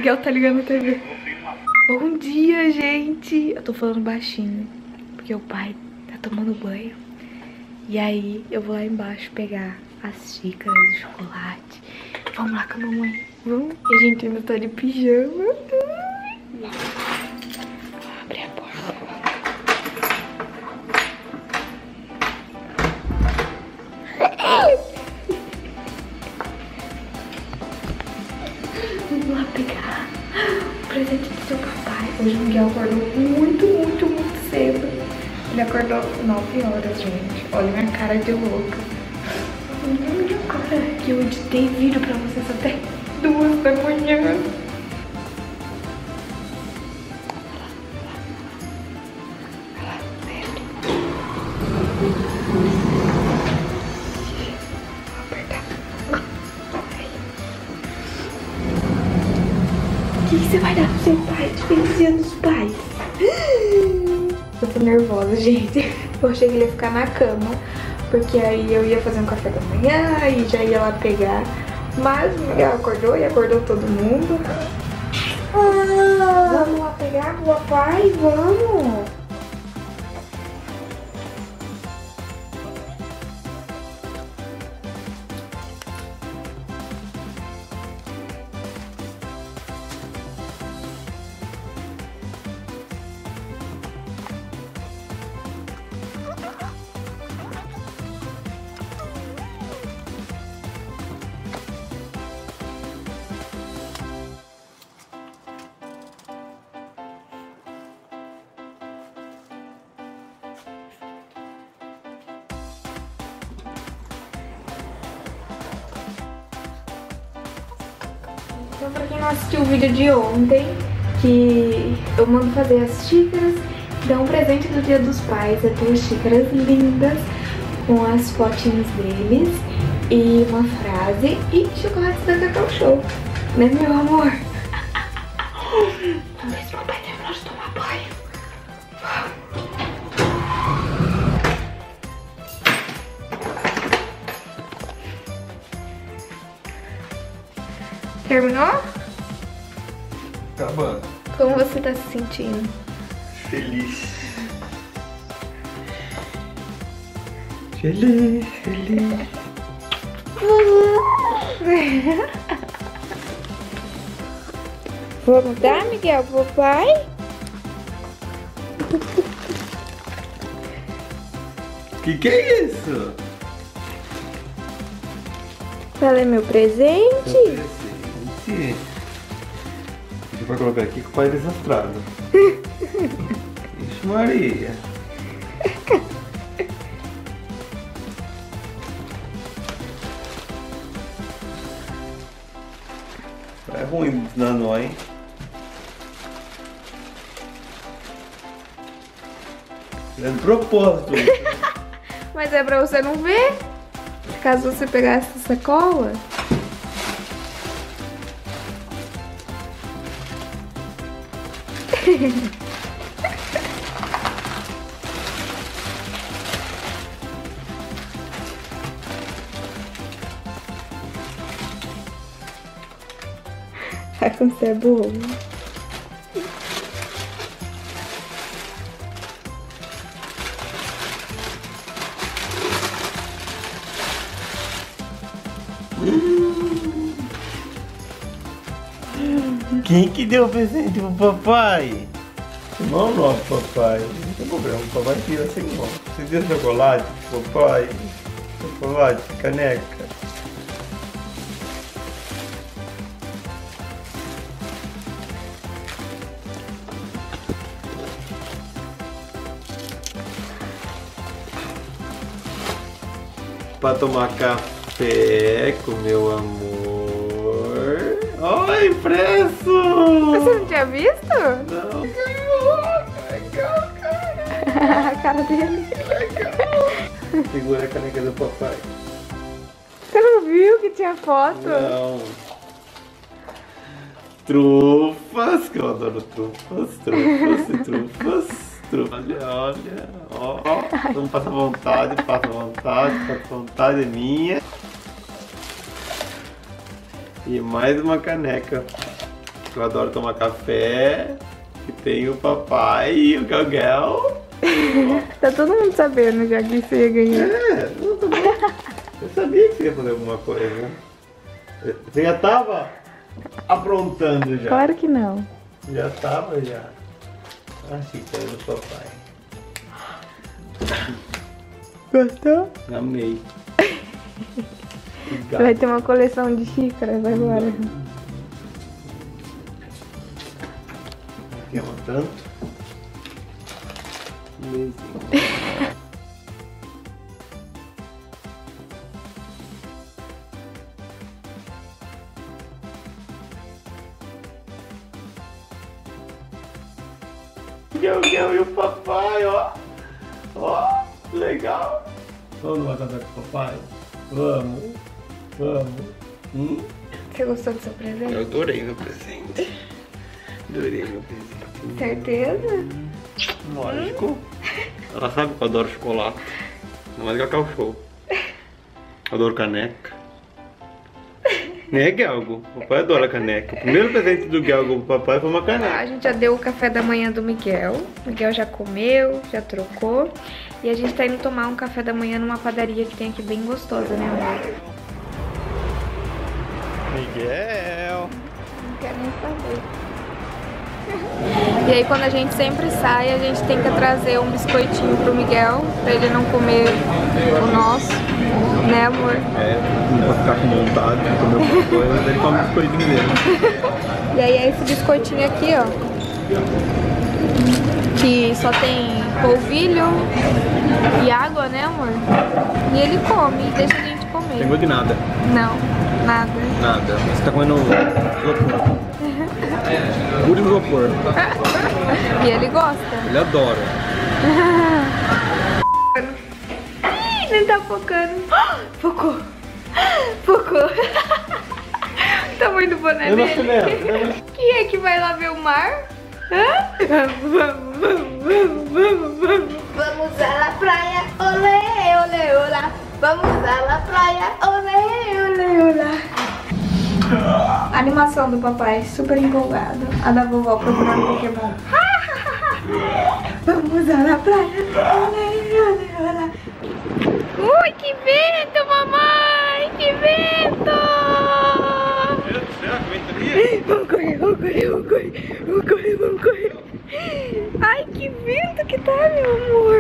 Miguel tá ligando a TV. Bom dia, gente. Eu tô falando baixinho, porque o pai tá tomando banho. E aí eu vou lá embaixo pegar as xícaras de chocolate. Vamos lá com a mamãe. Vamos? E a gente ainda tá de pijama. Vou abrir a porta. Vamos lá pegar o presente do seu papai. Hoje o Miguel acordou muito cedo. Ele acordou 9 horas, gente. Olha minha cara de louca. Olha minha cara. Que eu editei vídeo pra vocês até 2 da manhã. O que você vai dar pro seu pai de feliz dia dos pais? Eu tô nervosa, gente. Eu achei que ele ia ficar na cama, porque aí eu ia fazer um café da manhã e já ia lá pegar. Mas o Miguel acordou e acordou todo mundo. Vamos lá pegar o papai? Vamos! Então, pra quem não assistiu o vídeo de ontem, que eu mando fazer as xícaras, dar um presente do Dia dos Pais, é 2 xícaras lindas, com as fotinhas deles, e uma frase, e chocolates da Cacau Show, né, meu amor? Vamos ver se o papai terminou de tomar banho. Terminou? Acabando. Como você tá se sentindo? Feliz. Feliz. Vamos dar, Miguel, pro papai? Que é isso? Qual é meu presente? Presente. Você vai colocar aqui com o pai desastrado. Ixi, Maria. É ruim ensinando, hein? É de propósito. Mas é pra você não ver? Caso você pegasse essa sacola. Ai, como você é bobo. Quem que deu o presente pro papai? Mão nova, papai. Não tem problema, o papai tira sem mão. Você deu chocolate pro papai? Chocolate, caneca. Pra tomar café com meu amor. Oi, impresso! Você não tinha visto? Não. Legal, cara. A cara dele. Legal. Segura a caneca do papai. Você não viu que tinha foto? Não. Trufas, que eu adoro trufas. Olha. Ó. Não passa vontade, passa vontade é minha. E mais uma caneca. Eu adoro tomar café. E tem o papai e o Gael. Tá todo mundo sabendo já que você ia ganhar. Eu sabia que você ia fazer alguma coisa. Você já tava aprontando já. Claro que não. Já tava já. A xícara do papai. Gostou? Amei. Você vai ter uma coleção de xícaras agora. Quer uma tanto? Gael e o papai, ó. Ó, legal. Vamos numa casa com o papai? Vamos. Você gostou do seu presente? Eu adorei meu presente. Adorei meu presente. Certeza? Lógico. Ela sabe que eu adoro chocolate. Não mais Cacau Show. Adoro caneca. Né, Gelgo? O papai adora caneca. O primeiro presente do Gelgo pro papai foi uma caneca. A gente já deu o café da manhã do Miguel. O Miguel já comeu, já trocou. E a gente tá indo tomar um café da manhã numa padaria que tem aqui bem gostosa, né, amor? Miguel. Não quero nem saber. E aí quando a gente sempre sai, a gente tem que trazer um biscoitinho pro Miguel, pra ele não comer o nosso, né, amor? Não pode ficar com vontade de comer alguma coisa, mas ele come o biscoitinho dele. E aí é esse biscoitinho aqui, ó, que só tem polvilho e água, né, amor? E ele come e deixa a gente comer. Tem gosto de nada. Não, nada. Nada. Você tá comendo isopor. Puro isopor. E ele gosta. Ele adora. Ih, nem tá focando. Focou. Focou. O tamanho do boné Eu não dele. lembro. Quem é que vai lá ver o mar? Hã? Vamos à praia, olê, olê, olá. Vamos à praia, olê, olê, olá. A animação do papai, super empolgado. A da vovó procurando Pokémon. Vamos à praia, olê, olê, olá. Ui, que vento, mamãe! Que vento! Vamos correr, vamos correr, vamos correr, vamos correr, vamos correr. Ai, que vento que tá, meu amor.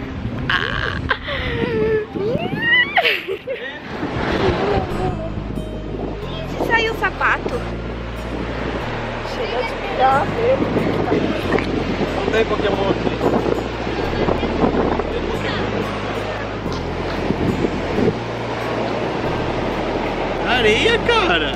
Saiu o sapato. Chega de mirar. Não tem Pokémon aqui. Areia, cara.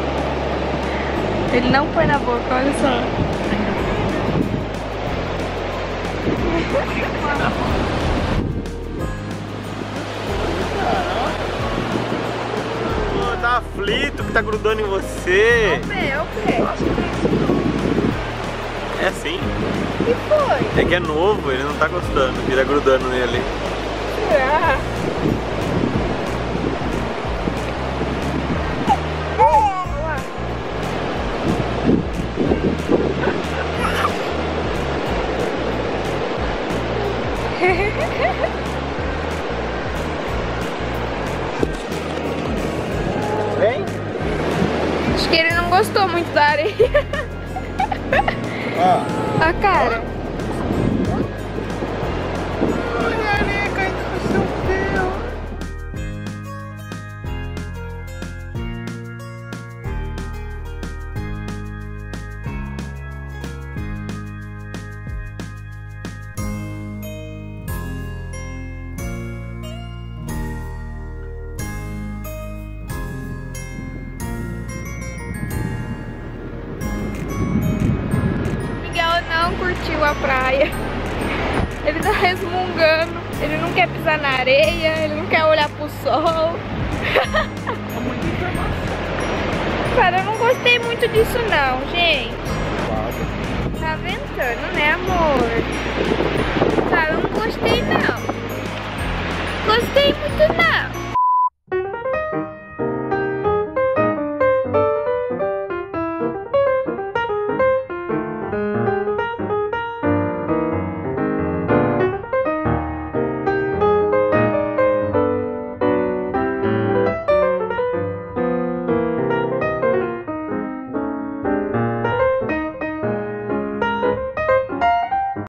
Ele não põe na boca, olha só. Tá aflito que tá grudando em você. É o quê? É assim. O que foi? É que é novo, ele não tá gostando, que tá grudando nele. Será? Vem. Acho que ele não gostou muito da areia. Ó. A cara. Olha a areia caindo no seu pé. Não curtiu a praia. Ele tá resmungando. Ele não quer pisar na areia. Ele não quer olhar pro sol. Cara, eu não gostei muito disso não, gente. Tá ventando, né, amor?